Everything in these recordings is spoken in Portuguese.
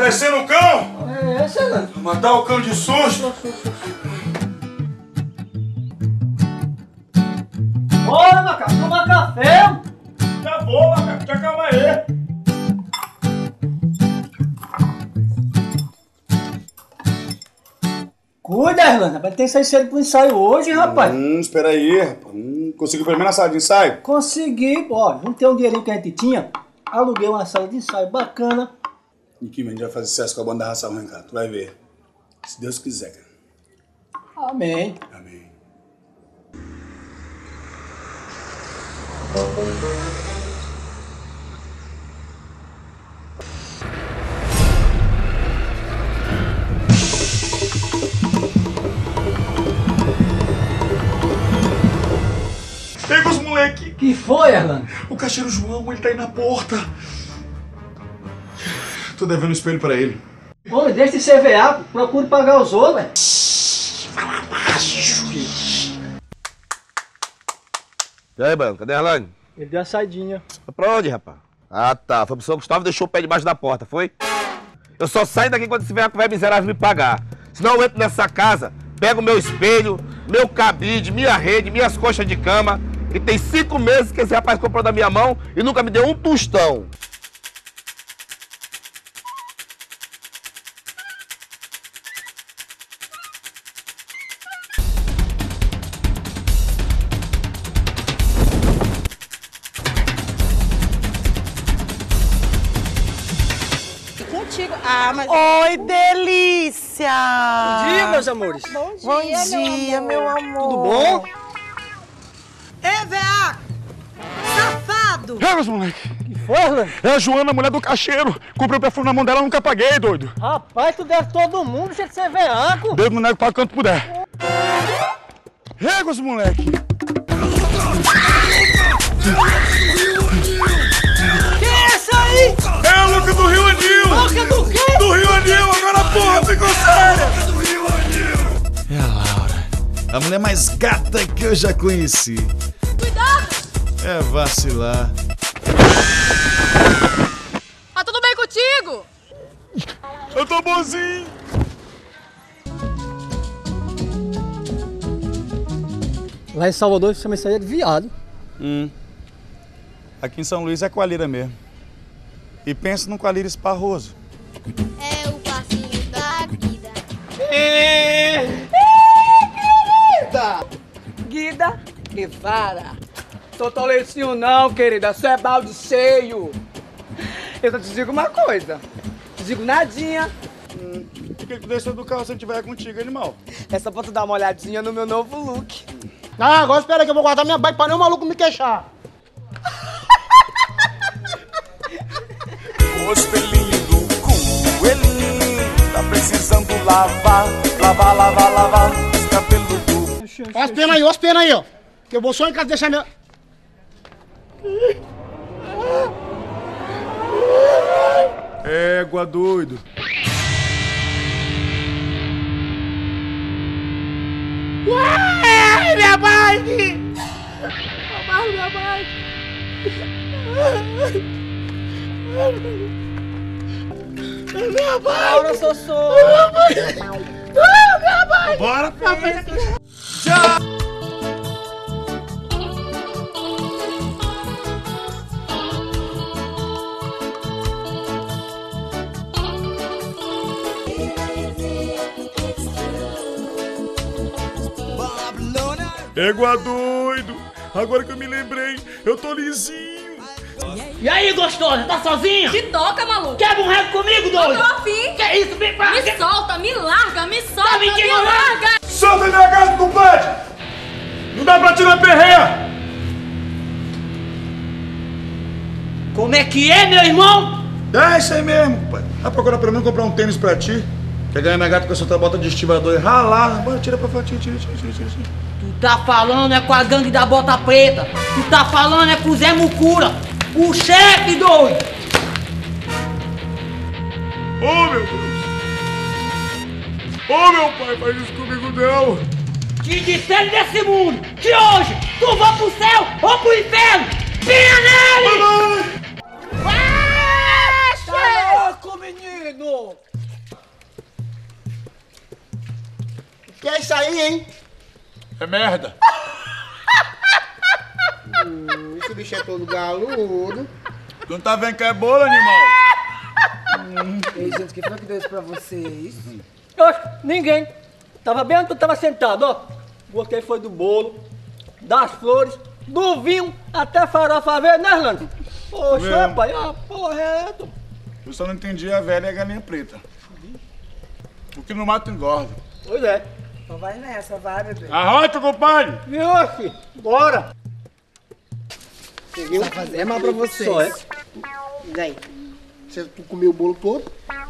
parecendo um cão? É, Serlando. Vou matar o cão de susto. Bora, macaco, tomar café. Já vou, macaco, já calma aí. Cuida, Erlanda, vai ter que sair cedo pro ensaio hoje, rapaz. Espera aí, rapaz. Conseguiu pelo menos na sala de ensaio? Consegui, ó, juntei um dinheirinho que a gente tinha, aluguei uma sala de ensaio bacana. E que a gente vai fazer sucesso com a banda da Raça Ruim, cara. Tu vai ver. Se Deus quiser, cara. Amém. Amém. Pega os moleque! Que foi, Erlanda? O caixeiro João, ele tá aí na porta. Tô devendo um espelho pra ele. Homem, deixa de ser veaco, procure pagar os outros, velho. Fala baixo! E aí, Baiano, cadê a Erlane? Ele deu uma saidinha. Foi pra onde, rapaz? Ah, tá. Foi pro São Gustavo e deixou o pé debaixo da porta, foi? Eu só saio daqui quando esse velho miserável me pagar. Senão eu entro nessa casa, pego meu espelho, meu cabide, minha rede, minhas coxas de cama. E tem 5 meses que esse rapaz comprou da minha mão e nunca me deu um tostão. Contigo. Ah, mas... Oi, delícia! Bom dia, meus amores. Bom dia, meu amor. Tudo bom? Ei, veaco! Safado! Pega os moleque! Que foi, Erlanda? É a Joana, a mulher do caixeiro. Comprei o perfume na mão dela, nunca paguei, doido. Rapaz, tu deve todo mundo, deixa de ser veaco. Deus no nego, paga quanto puder. Rega os moleque! Que é isso aí? É a louca do Rio Anil! Louca do quê? Do Rio Anil, agora a porra ficou séria! É a Laura, a mulher mais gata que eu já conheci. Cuidado! É vacilar. Tá tudo bem contigo? Eu tô bonzinho! Lá em Salvador chama isso aí de viado. Aqui em São Luís é coalheira mesmo. E pensa num coalheira esparroso. É o passinho da vida. Guida e vara. Tô tolecinho não, querida. Isso é balde cheio. Eu só te digo uma coisa. Te digo nadinha. Por que tu desceu do carro se eu tiver contigo, animal? É só pra tu dar uma olhadinha no meu novo look. Ah, agora espera aí que eu vou guardar minha bike pra nenhum maluco me queixar. O espelhinho do coelhinho tá precisando lavar, lavar os cabelos do... Ó as penas aí, ó. Que eu vou só em casa deixar minha... Égua, doido. Ué, minha bike! Roubaram minha bike! Minha bike! Laura Sossô! Minha bike! Bora, papai! Égua, doido. Agora que eu me lembrei, eu tô lisinho. E aí, gostosa, tá sozinha? Te toca, maluco! Quer um rego comigo, Tô doido? afim! Que isso, vem pra... Me solta, me larga, me solta, Tá mentindo, me não? larga! Solta minha casa, compadre! Não dá pra tirar perreia! Como é que é, meu irmão? É isso aí mesmo, compadre. Vai procurar pelo menos comprar um tênis pra ti. Quer ganhar minha gata com essa tua bota de estivador e ralar. Bora, tira pra fora, tira. Tu tá falando é com a gangue da bota preta. Tu tá falando é com o Zé Mucura. O chefe, doido. Oh, meu Deus! Oh, meu pai, faz isso comigo não! Te disseram desse mundo que hoje tu vai pro céu ou pro inferno. Pinha nele! Mamãe! Vai, Tá louco, menino! aí, hein? É merda. Esse bicho é todo galudo. Tu não tá vendo que é bolo, animal? Ei, gente, quem foi que deu isso pra vocês? Oxe, ninguém. Tava bem onde tu tava sentado, ó. Gostei foi do bolo, das flores, do vinho, até farofa verde, né, Orlando? Poxa, pai, ó, porra, Eu só não entendi a velha e a galinha preta. O que não mata engorda. Pois é. Então vai nessa, vai, bebê. Arrota, compadre! Viu, filho? Bora! Peguei é mal pra vocês. Só é. E aí? Tu comeu o bolo todo?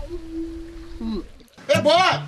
Ei, Bob!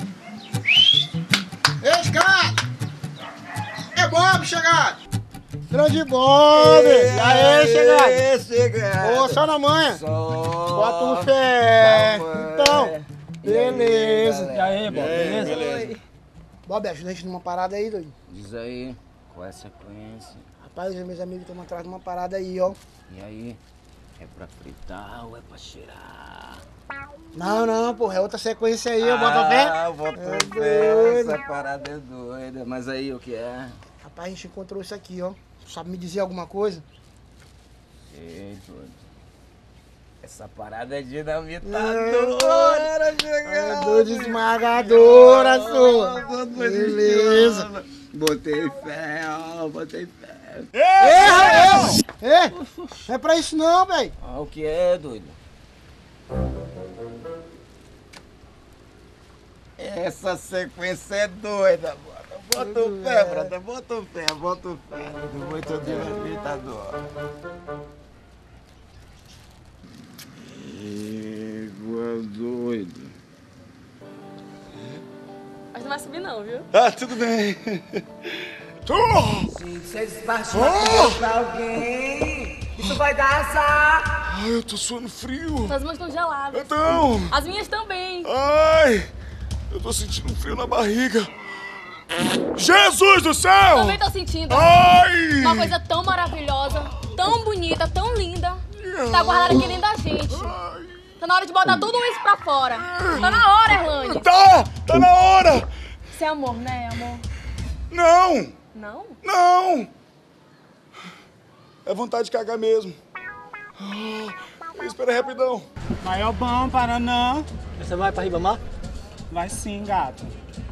Ei, gato! Ei, Bob, chegado! Grande Bob! E aí, chegado? Ô, só na manhã! Bota um fé! Então, beleza! E aí, Bob, beleza? Bob, ajuda a gente numa parada aí, doido. Diz aí, qual é a sequência? Rapaz, meus amigos estão atrás de uma parada aí, ó. E aí, é pra fritar ou é pra cheirar? Não, porra, é outra sequência aí, ó, bota fé. Ah, bota fé, essa parada é doida. Mas aí, o que é? Rapaz, a gente encontrou isso aqui, ó. Sabe me dizer alguma coisa? Ei, doido. Essa parada é dinamitadora, É doido esmagadora, sua. Beleza. Botei fé, ó, botei fé. É pra isso não, velho. Ah, o que é, doido? Essa sequência é doida, mano. Bota o pé, brother, bota o pé. Muito dinamitador. Égua doido. Mas não vai subir não, viu? Ah, tudo bem. Gente, se eles partirem pra alguém, isso vai dar azar. Ai, eu tô suando frio. Suas mãos estão geladas. Então. As minhas também. Ai, eu tô sentindo frio na barriga. Jesus do céu! Também tô sentindo. Ai! Uma coisa tão maravilhosa, tão bonita, tão linda. Tá guardada aqui dentro da gente. Tá na hora de botar tudo isso pra fora. Tá na hora, Erlane. Tá na hora! Isso é amor, né, amor? Não! Não? Não! É vontade de cagar mesmo. Espera rapidão. Vai ao bom, Paraná. Você vai pra Ribamar? Vai sim, gato.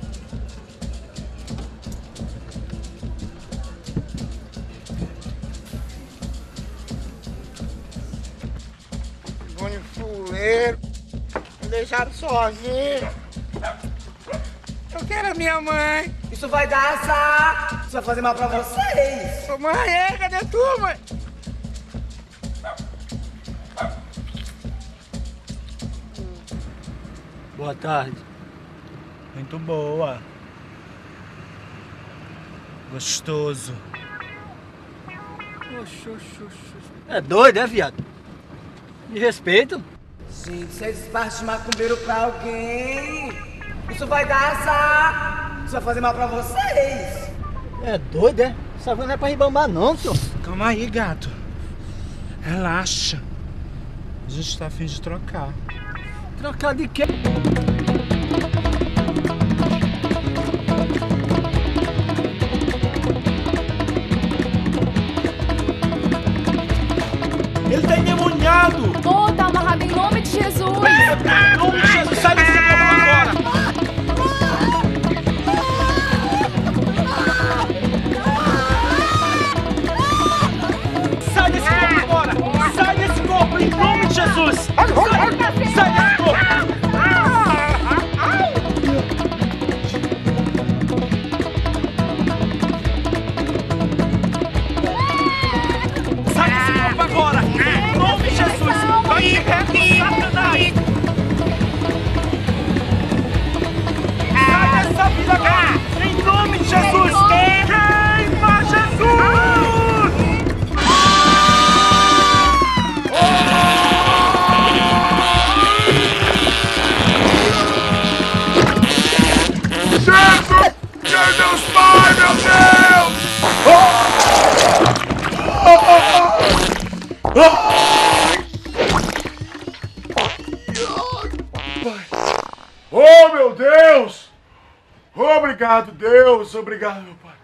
Boni fuleiro. Me deixaram sozinho. Eu quero a minha mãe. Isso vai dar azar. Isso vai fazer mal pra vocês. Ô, mãe, cadê tu, mãe? Boa tarde. Muito boa. Gostoso. É doido, é, viado? Me respeito. Gente, se eles partem macumbeiro pra alguém, isso vai dar azar. Isso vai fazer mal pra vocês. É doido, é? Essa van não é pra Ribamar não, senhor. Calma aí, gato. Relaxa. A gente tá a fim de trocar. Trocar de quê? Ele tá endemoniado! Ô, tá amarrado em nome de Jesus! Em nome de Jesus, sai desse corpo agora! Sai desse corpo agora! Sai desse corpo em nome de Jesus! Sai desse corpo! Sai desse corpo agora! Em nome de Jesus! Vai de reto, Satanás! Sai dessa vida agora! Em nome de Jesus! Queima Jesus! Obrigado, Deus. Obrigado, meu pai.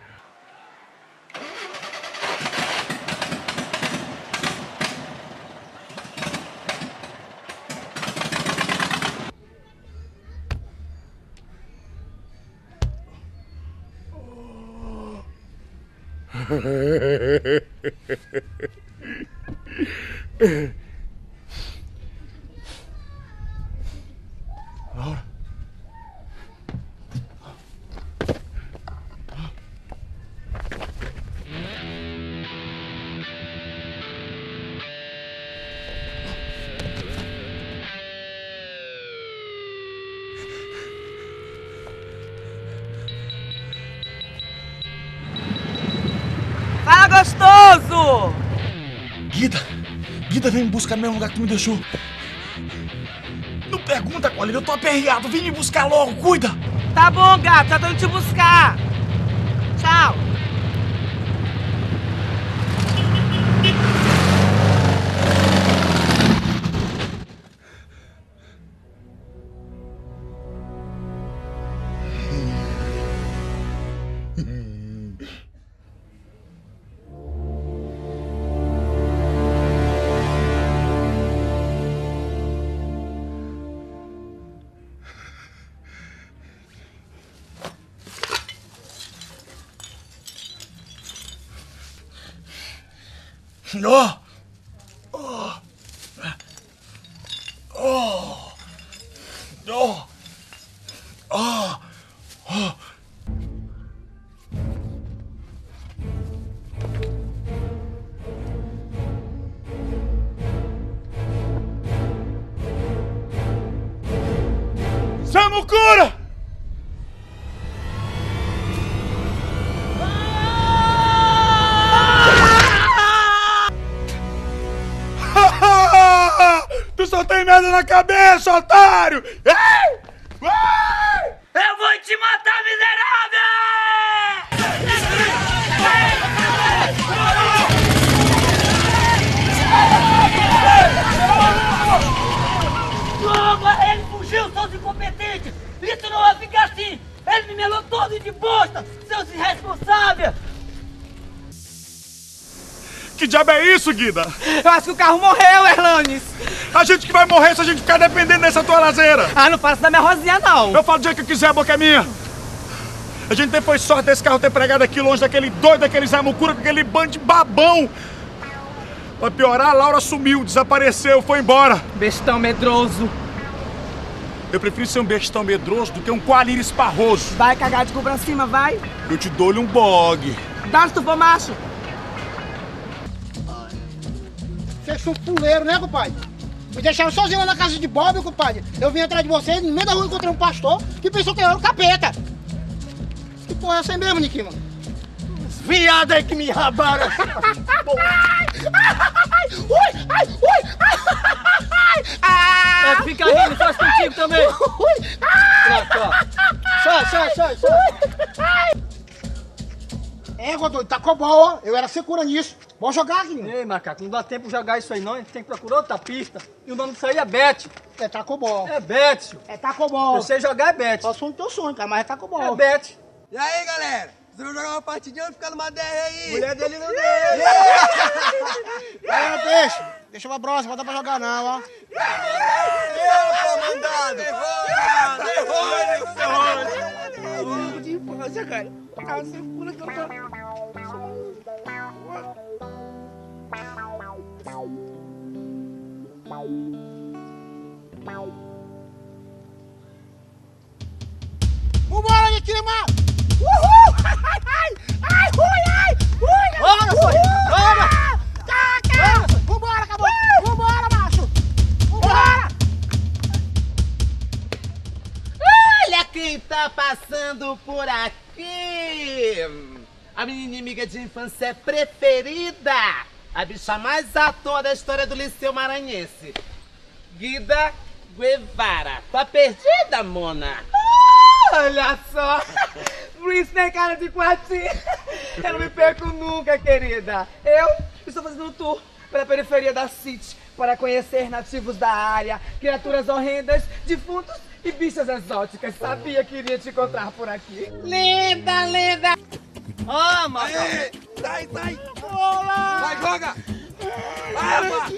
Laura. Fala, gostoso! Guida, vem me buscar no mesmo lugar que tu me deixou. Não pergunta, Colina, eu tô aperreado. Vem me buscar logo, cuida! Tá bom, gato, já tô indo te buscar. Tchau. Oh! Oh! Oh! Oh! Oh! Oh! Samucura! Tu só tem merda na cabeça, otário! Ei! Vai! Eu vou te matar, miserável! Ele fugiu, seus incompetentes! Isso não vai ficar assim! Ele me melou todo de bosta, seus irresponsáveis! Que diabo é isso, Guida? Eu acho que o carro morreu, Erlanes. A gente que vai morrer se a gente ficar dependendo dessa tua lazeira. Ah, não fala isso da minha Rosinha, não. Eu falo do jeito que eu quiser, a boca é minha. A gente depois sorte desse carro ter pregado aqui longe daquele doido, daquele Zé Mucura, com aquele bando de babão. Pra piorar, a Laura sumiu, desapareceu, foi embora. Bestão medroso. Eu prefiro ser um bestão medroso do que um coalheiro esparroso. Vai cagar de cu pra cima, vai. Eu te dou-lhe um bog. Dá se tu for macho. Vocês são fuleiros, né, compadre? Me deixaram sozinho lá na casa de Bob, compadre. Eu vim atrás de vocês, no meio da rua encontrei um pastor que pensou que eu era um capeta. Que porra é essa aí mesmo, Niquinho, mano? Os viados aí que me rabaram. Fica rindo, faz contigo também. Pronto, ó. Sai. É, Godoy, tá com boa. Eu era segura nisso. Bora jogar, aqui. Ei, macaco, não dá tempo de jogar isso aí não. A gente tem que procurar outra pista. E o nome disso aí é Bet. É tacobol. É Bet. É tacobol. Se você jogar é Bet. Só sonho teu sonho, cara, mas é tacobol. É Bet. E aí, galera? Vocês vão jogar uma partidinha ou ficar numa DR aí? Mulher dele não deu. Galera, peixe. Deixa pra próxima, não dá pra jogar não, ó. Comandado! Errou! De infância, cara. Ah, você pula que eu tô... Vambora, Niquima! Uhul! Ai, ui! Bora! Taca! Vambora, acabou! Vambora, macho! Vambora! Olha quem tá passando por aqui! A minha inimiga de infância preferida! A bicha mais à toa da história do Liceu Maranhense. Guida Guevara. Tá perdida, Mona? Olha só! Por isso tem cara de quartinho. Eu não me perco nunca, querida. Eu estou fazendo um tour pela periferia da City para conhecer nativos da área, criaturas horrendas, defuntos E bichas exóticas, sabia que iria te encontrar por aqui. Linda, linda. Ah, mas... Sai! Olá! Vai, joga! Vai, rapaz!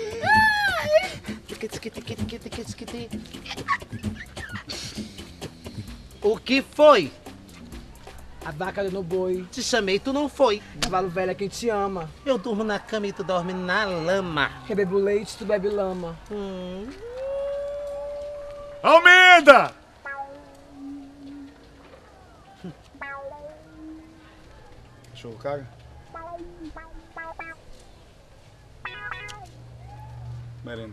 O que foi? A vaca deu no boi. Te chamei, tu não foi. Cavalo velho é quem te ama. Eu durmo na cama e tu dorme na lama. Eu bebo leite, tu bebe lama. Almeida! Cachorro caga. Merenda.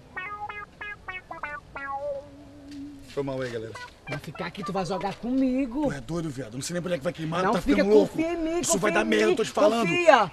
Foi mal aí, galera. Vai ficar aqui, tu vai jogar comigo. Tu é doido, viado. Não sei nem pra onde é que vai queimar, Não tá fica, ficando louco. confia em mim, Isso confia vai dar em merda, mim, eu tô te falando. Confia.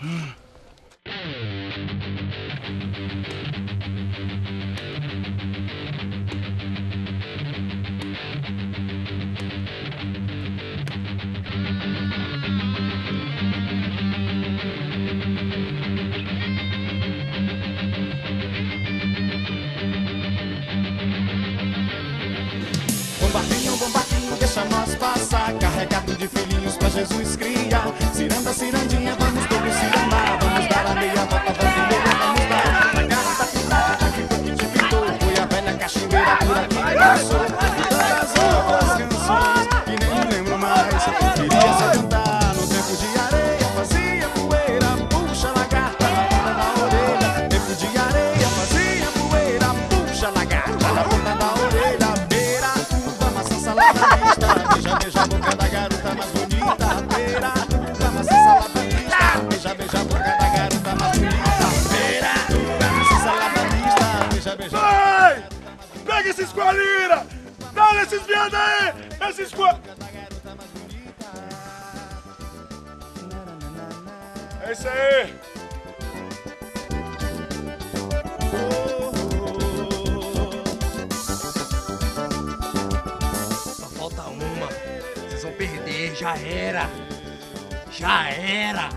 Bombardinho, deixa nós passar. Carregado de filhinhos pra Jesus criar. Ciranda, cirandinha, vamos todos cirandar. Vamos dar a meia volta, vamos dar. Na garra da cidade, que foi que te pintou. Foi a velha cachoeira por aqui que passou. E tantas outras canções que nem lembro mais. Queria só cantar no tempo de areia. Fazia poeira, puxa lagarta na ponta da orelha. Tempo de areia, fazia poeira, puxa lagarta na ponta da orelha. Beija a boca da garota mais bonita. Beira, da maciça lavandista. Beija a boca da garota mais bonita. Beira, da maciça lavandista. Beija. Vai! Pega esses coalira! Dá nesses viados aí! Esses É isso aí! Falta uma. Vocês vão perder. Já era. Já era.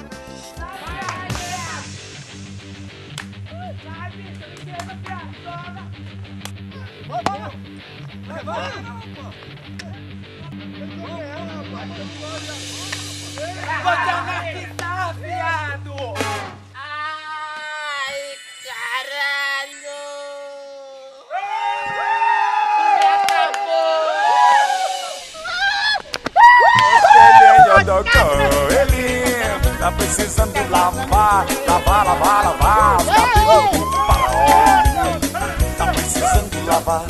Você é um narcisista, viado! Ai, caralho! Ele tá precisando de lavar os cabelos do pau. Tá precisando de lavar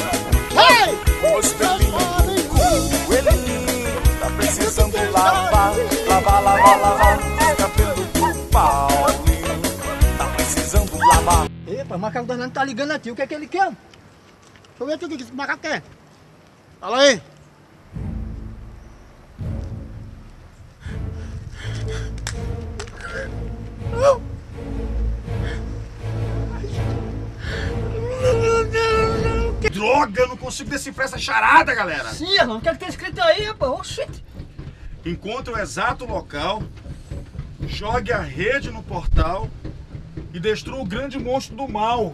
os pelinhos do cu. Ele tá precisando de lavar os cabelos do pau. Tá precisando lavar. Epa, o macaco danado tá ligando a ti, o que é que ele quer? Deixa eu ver o que esse macaco quer. Fala aí. Droga, eu não consigo decifrar essa charada, galera. Sim, Arnaldo, o que é que tá escrito aí, rapaz? Oxente. Encontre o exato local, jogue a rede no portal e destrua o grande monstro do mal.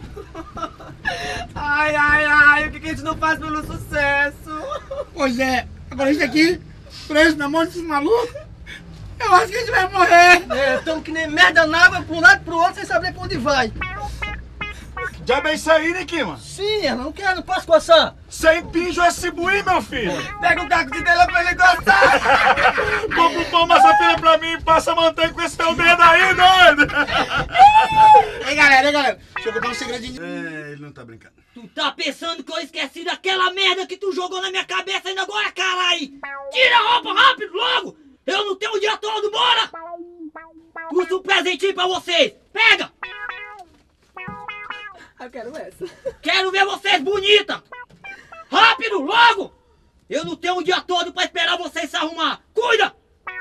Ai, o que a gente não faz pelo sucesso? Pois é, agora isso aqui, preso na mão desses malucos, eu acho que a gente vai morrer. É, tamo que nem merda na água, pra um lado e pro outro, sem saber pra onde vai. Já bem isso aí, né, Kima? Sim, Arnaldo, não quero, não posso coçar. Sem pinjo é cibuí, meu filho. Pega um caco de dela pra ele gostar. Compra um pão massa filha pra mim e passa manteiga com esse teu dedo aí, doido. Ei, galera, deixa eu contar um segredinho. É, ele não tá brincando. Tu tá pensando que eu esqueci daquela merda que tu jogou na minha cabeça ainda agora, caralho? Tira a roupa rápido, logo! Eu não tenho o dia todo, bora! Trouxe um presentinho pra vocês, pega! Eu quero essa. Quero ver vocês bonitas! Rápido, logo! Eu não tenho o dia todo pra esperar vocês se arrumar. Cuida!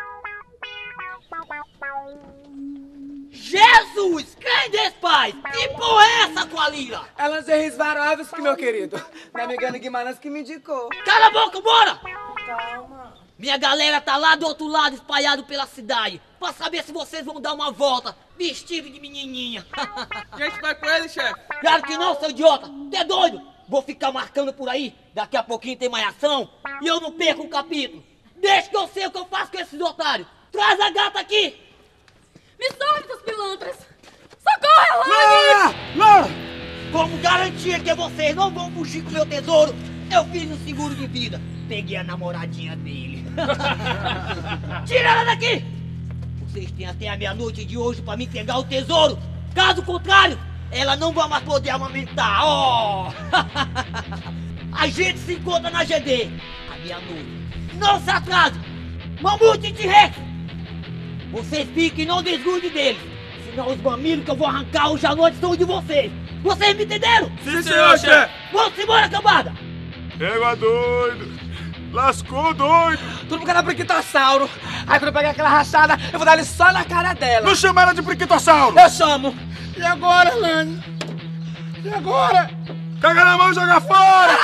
Jesus! Quem despaz? Que porra é essa, Coalira? É Lingeries Varovski, meu querido. Minha amiga Ana Guimarães que me indicou. Cala a boca, bora! Calma. Minha galera tá lá do outro lado, espalhado pela cidade, pra saber se vocês vão dar uma volta, vestido de menininha. A gente vai com ele, chefe. Claro que não, seu idiota! Você é doido? Vou ficar marcando por aí, daqui a pouquinho tem mais ação e eu não perco um capítulo. Deixa que eu sei o que eu faço com esses otários. Traz a gata aqui! Me solta, seus pilantras! Socorro, Elaine! Laura! Como garantia que vocês não vão fugir com meu tesouro, eu fiz um seguro de vida. Peguei a namoradinha dele. Tira ela daqui! Vocês têm até a meia-noite de hoje pra me pegar o tesouro. Caso contrário, ela não vai mais poder amamentar. Oh! A gente se encontra na GD à meia-noite. Não se atrase! Mamute e T-Rex! Vocês fiquem e não desgrudem deles. Senão os mamilos que eu vou arrancar hoje à noite são de vocês. Vocês me entenderam? Sim, senhor, chefe! Vamos embora, cambada! Pega doido! Lascou, doido! Tu não quer dar priquitossauro. Aí quando eu pegar aquela rachada, eu vou dar ele só na cara dela. Não chama ela de priquitossauro! Eu chamo. E agora, Elaine? E agora? Caga na mão e joga fora!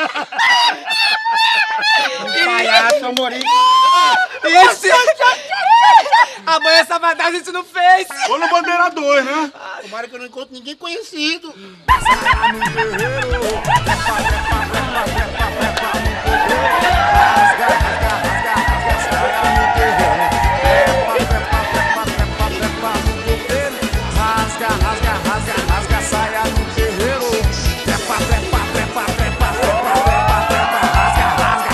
Palhaço, Amorim! Ixi! Amanhã essa vantagem a gente não fez! Ou no Bandeira 2, né? Tomara que eu não encontre ninguém conhecido! Rasga, saia no terreiro. Trepa, trepa, trepa, trepa, trepa, trepa, trepa, rasga, rasga,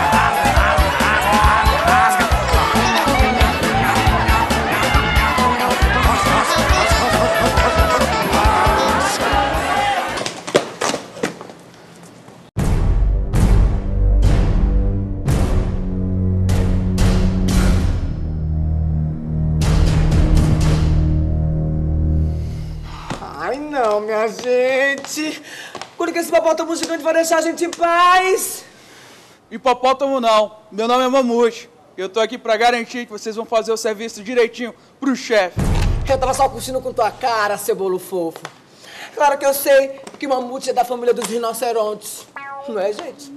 Ai não, minha gente! Quando que esse hipopótamo gigante vai deixar a gente em paz? Hipopótamo não, meu nome é Mamute. Eu tô aqui pra garantir que vocês vão fazer o serviço direitinho pro chefe. Eu tava só curtindo com tua cara, cebolo fofo. Claro que eu sei que Mamute é da família dos rinocerontes. Não é, gente?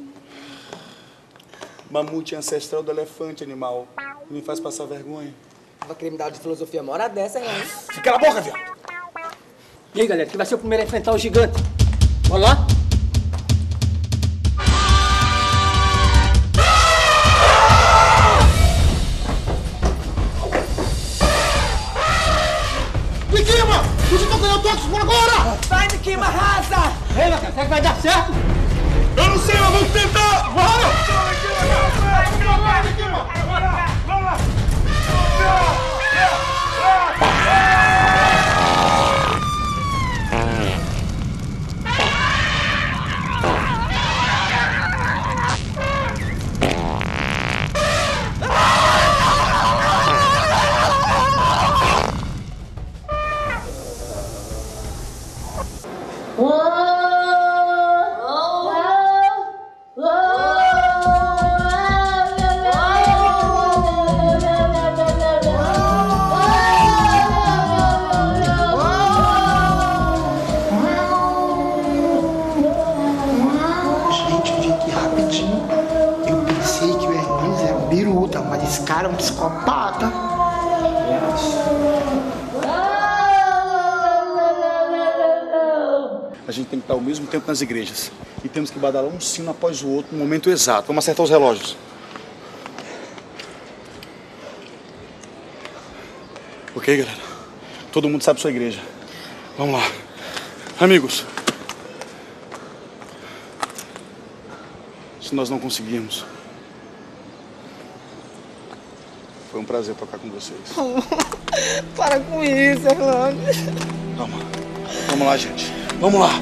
Mamute é ancestral do elefante, animal. Me faz passar vergonha. Vai querer me dar de filosofia uma hora dessa, hein? Fica na boca, viado! E aí, galera, quem vai ser o primeiro a enfrentar o gigante? Bora lá? Miquima! Você tá ganhando toques por agora! Vai, Miquima, arrasa! Ei, Matheus, será que vai dar certo? Eu não sei, mas vamos tentar! Bora! Mas esse cara é um psicopata. A gente tem que estar ao mesmo tempo nas igrejas. E temos que badalar um sino após o outro no momento exato. Vamos acertar os relógios. Ok, galera? Todo mundo sabe sua igreja. Vamos lá. Amigos. Se nós não conseguirmos... Foi um prazer tocar com vocês. Para com isso, Orlando. Calma. Vamos lá, gente. Vamos lá.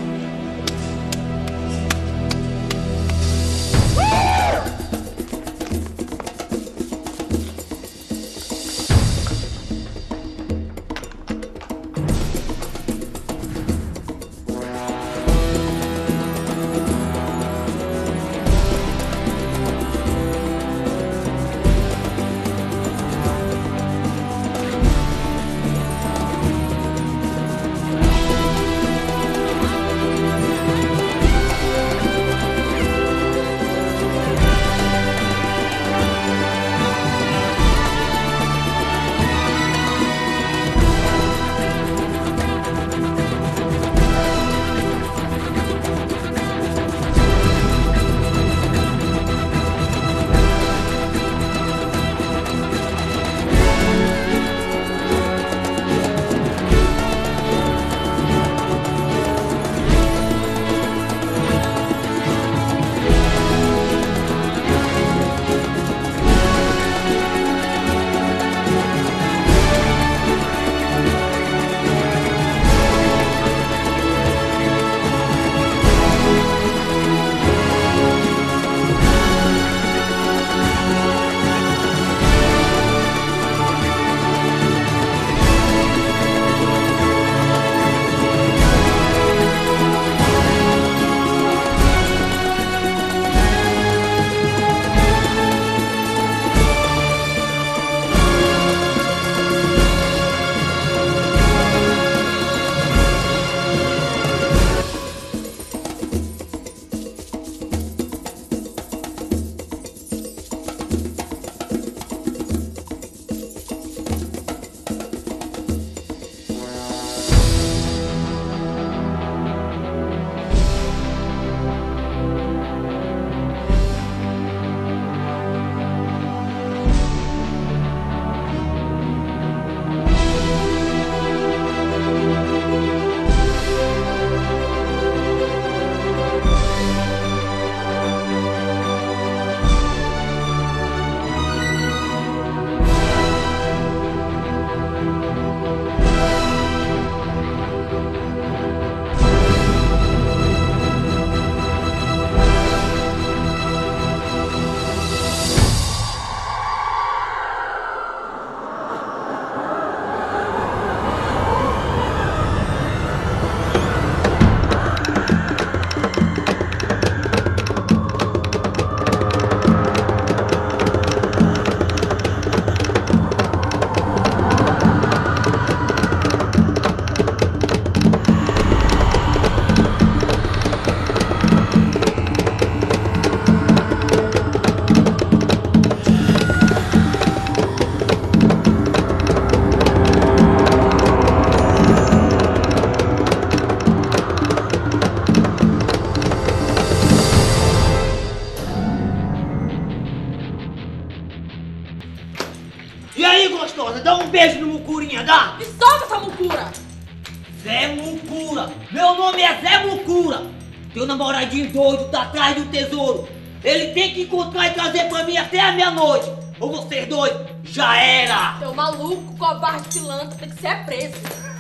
Mucura. Zé Mucura. Meu nome é Zé Mucura. Teu namoradinho doido tá atrás do tesouro. Ele tem que encontrar e trazer pra mim até a meia-noite. Ou vocês dois, já era. Seu maluco, covarde, pilantra, tem que ser preso.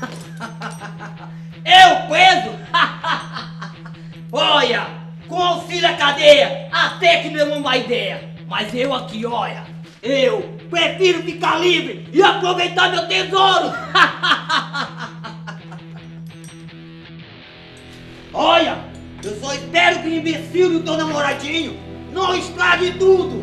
Eu preso? Olha, com auxílio à cadeia, até que não é uma má ideia. Mas eu aqui, olha, eu prefiro ficar livre e aproveitar meu tesouro. Olha, eu só espero que o imbecil do teu namoradinho não estrague tudo.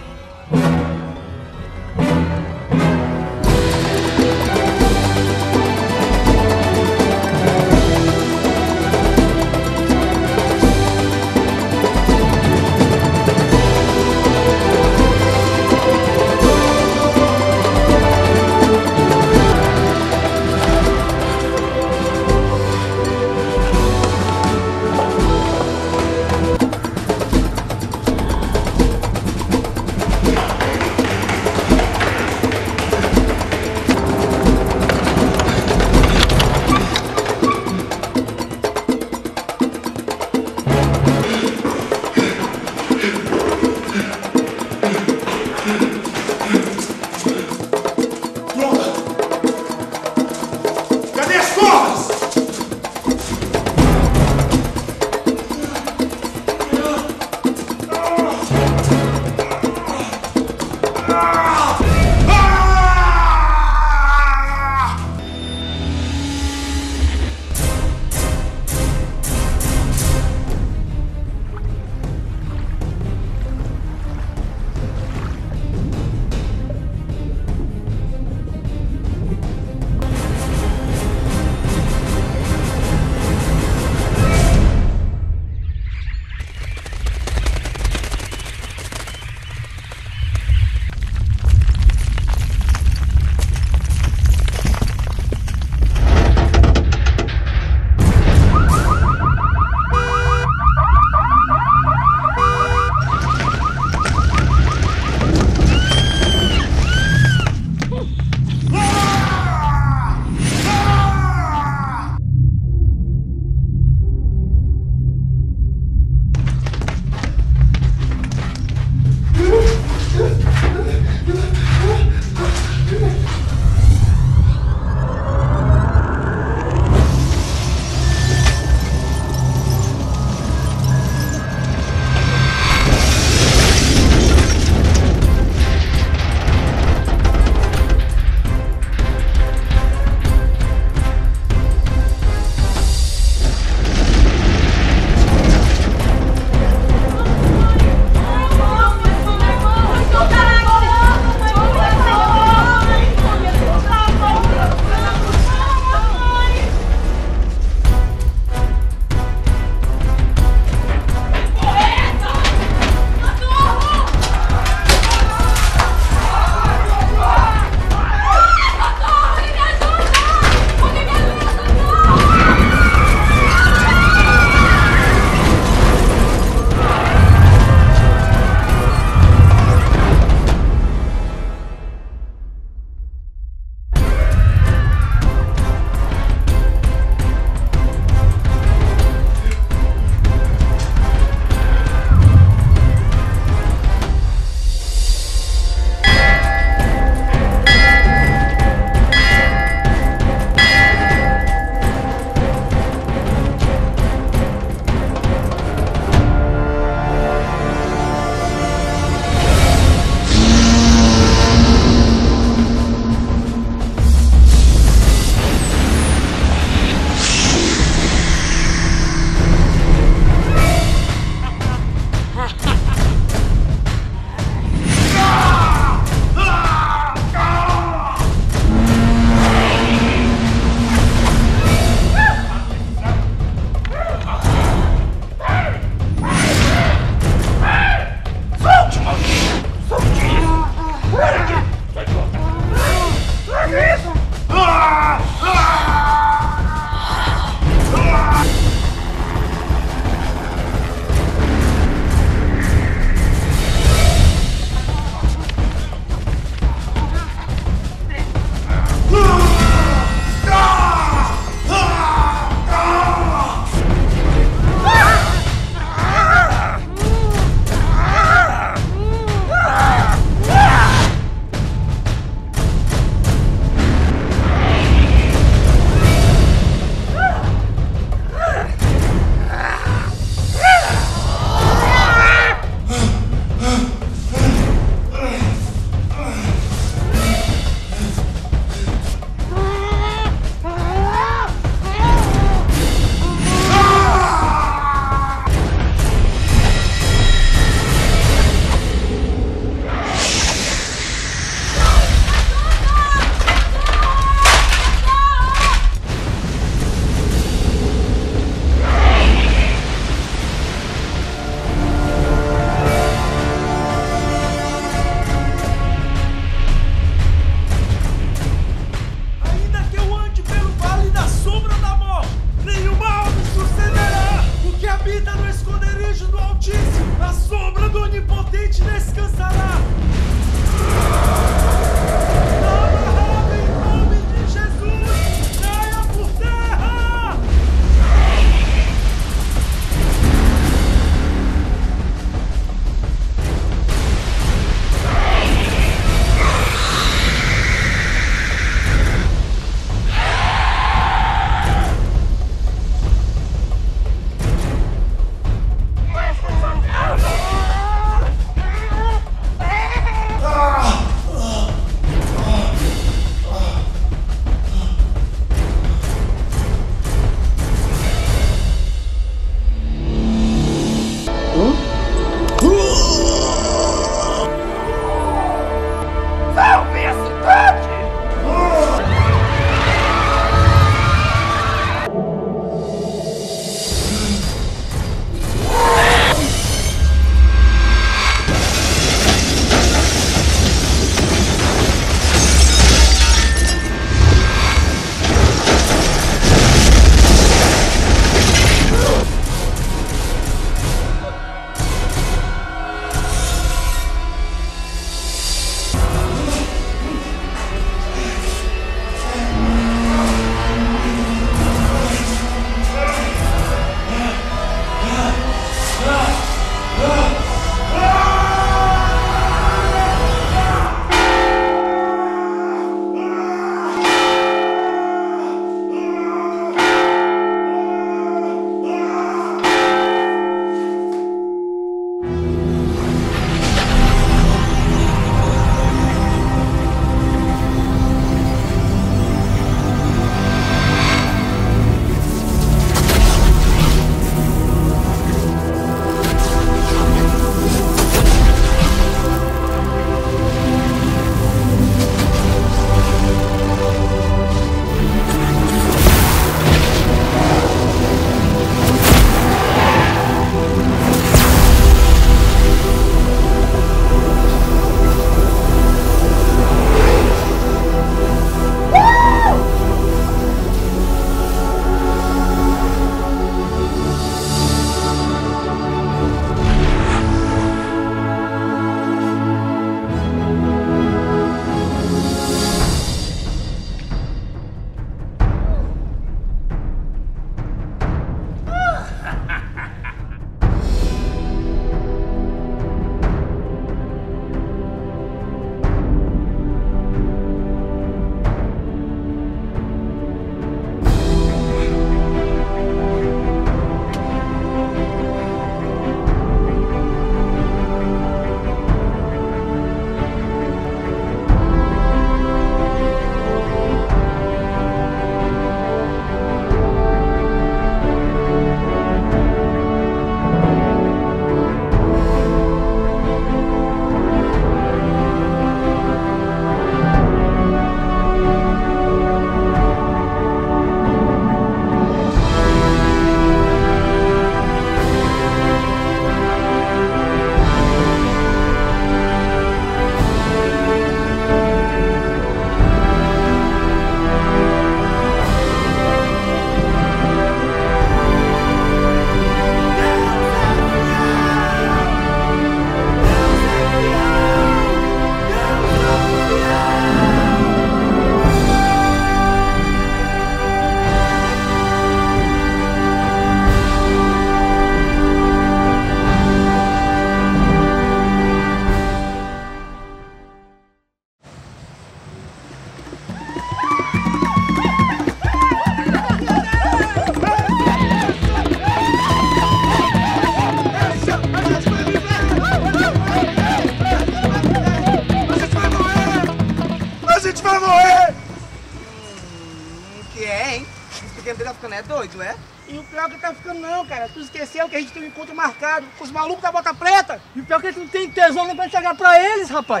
que ele tá ficando é doido, é? E o pior que tá ficando não, cara. Tu esqueceu que a gente tem um encontro marcado com os malucos da Bota Preta. E o pior que a gente não tem tesão nem pra chegar pra eles, rapaz.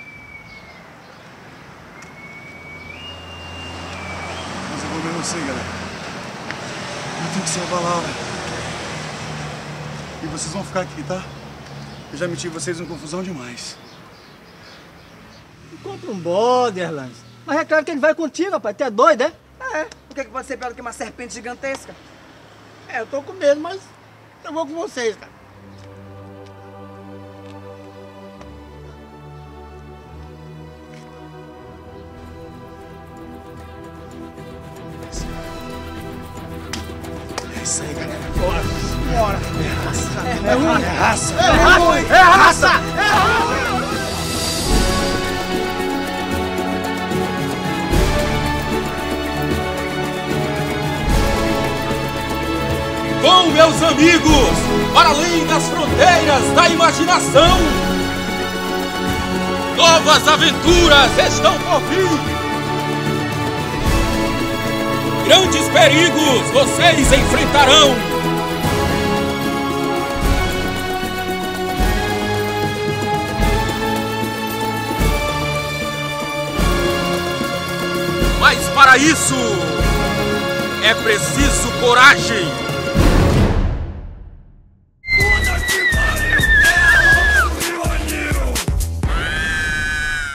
Mas eu vou ver você, galera. Eu tenho que salvar a Laura. E vocês vão ficar aqui, tá? Eu já meti vocês em confusão demais. Encontra um bode, Erlandes. Mas é claro que ele vai contigo, rapaz. Tu é doido, é? É, o que pode ser pior do que uma serpente gigantesca? É, eu tô com medo, mas eu vou com vocês, cara. É isso aí, galera. Bora. Bora. É raça. É ruim. É raça. É ruim. É raça. É ruim. Vão, meus amigos, para além das fronteiras da imaginação. Novas aventuras estão por vir. Grandes perigos vocês enfrentarão. Mas para isso é preciso coragem.